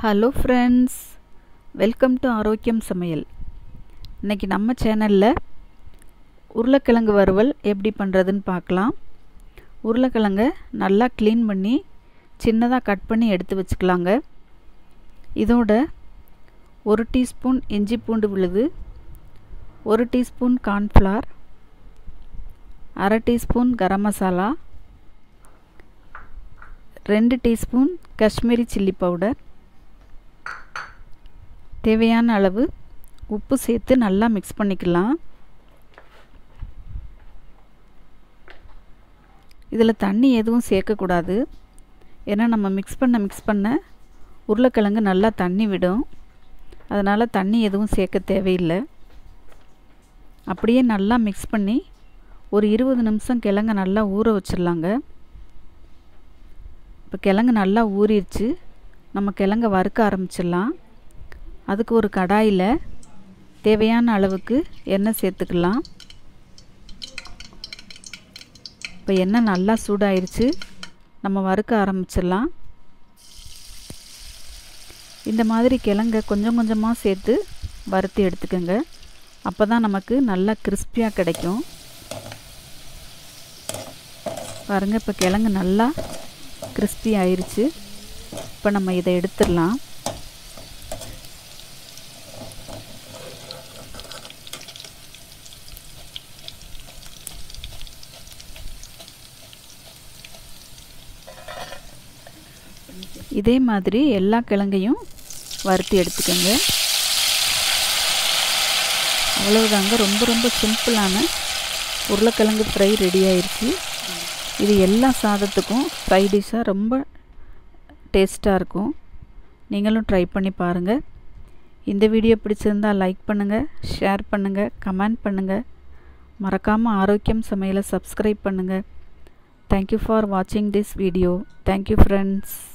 Hello friends, welcome to ஆரோக்கியம் சமையல். இன்னைக்கு நம்ம சேனல்ல உருளைக்கிழங்கு வறுவல் எப்படி பண்றதுன்னு பார்க்கலாம். உருளைக்கிழங்கை நல்லா க்ளீன் பண்ணி சின்னதா கட் பண்ணி எடுத்து வச்சுக்கலாங்க. இதோட 1 டீஸ்பூன் இஞ்சி பூண்டு விழுது, 1 teaspoon cornflour, 1/2 teaspoon garam masala, 2 teaspoon Kashmiri chilli powder, தேவையான அளவு உப்பு சேர்த்து நல்லா மிக்ஸ் பண்ணிக்கலாம். இதில் தண்ணி எதுவும் சேர்க்கக்கூடாது. ஏன்னா நம்ம மிக்ஸ் பண்ண உருளைக்கிழங்கு நல்லா தண்ணி விடும். அதனால் தண்ணி எதுவும் சேர்க்க தேவையில்லை. அப்படியே நல்லா மிக்ஸ் பண்ணி ஒரு 20 நிமிஷம் கிழங்க நல்லா ஊற வச்சிடலாங்க. இப்போ கிழங்கு நல்லா ஊறிடுச்சு. நம்ம கிழங்க வறுக்க ஆரம்பிச்சிடலாம். அதுக்கு ஒரு கடாயில் தேவையான அளவுக்கு எண்ணெய் சேர்த்துக்கலாம். இப்போ எண்ணெய் நல்லா சூடாயிருச்சு. நம்ம வறுக்க ஆரம்பிச்சிடலாம். இந்த மாதிரி கிழங்க கொஞ்சம் கொஞ்சமாக சேர்த்து வறுத்து எடுத்துக்கோங்க. அப்போ தான் நமக்கு நல்லா கிறிஸ்பியாக கிடைக்கும். பாருங்கள், இப்போ கிழங்கு நல்லா கிறிஸ்பி ஆயிருச்சு. இப்போ நம்ம இதை எடுத்துடலாம். இதே மாதிரி எல்லா கிழங்கையும் வறுத்து எடுத்துக்கோங்க. அவ்வளவுதாங்க, ரொம்ப சிம்பிளான உருளைக்கிழங்கு ஃப்ரை ரெடி ஆயிடுச்சு. இது எல்லா சாதத்துக்கும் ஃப்ரை டிஷ்ஷாக ரொம்ப டேஸ்ட்டாக இருக்கும். நீங்களும் ட்ரை பண்ணி பாருங்கள். இந்த வீடியோ பிடிச்சிருந்தால் லைக் பண்ணுங்கள், ஷேர் பண்ணுங்கள், கமெண்ட் பண்ணுங்கள். மறக்காமல் ஆரோக்கியம் சமையலை சப்ஸ்கிரைப் பண்ணுங்கள். தேங்க்யூ ஃபார் வாட்சிங் திஸ் வீடியோ. Thank you friends.